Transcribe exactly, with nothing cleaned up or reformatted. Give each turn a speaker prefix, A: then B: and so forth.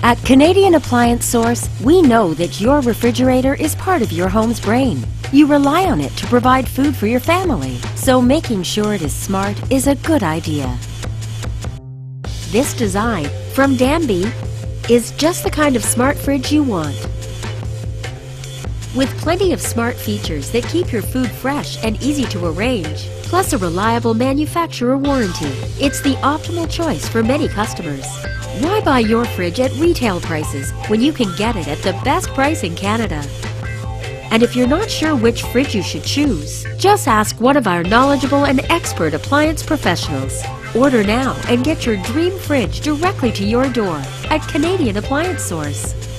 A: At Canadian Appliance Source, we know that your refrigerator is part of your home's brain. You rely on it to provide food for your family, so making sure it is smart is a good idea. This design from Danby is just the kind of smart fridge you want. With plenty of smart features that keep your food fresh and easy to arrange, plus a reliable manufacturer warranty, it's the optimal choice for many customers. Why buy your fridge at retail prices when you can get it at the best price in Canada? And if you're not sure which fridge you should choose, just ask one of our knowledgeable and expert appliance professionals. Order now and get your dream fridge directly to your door at Canadian Appliance Source.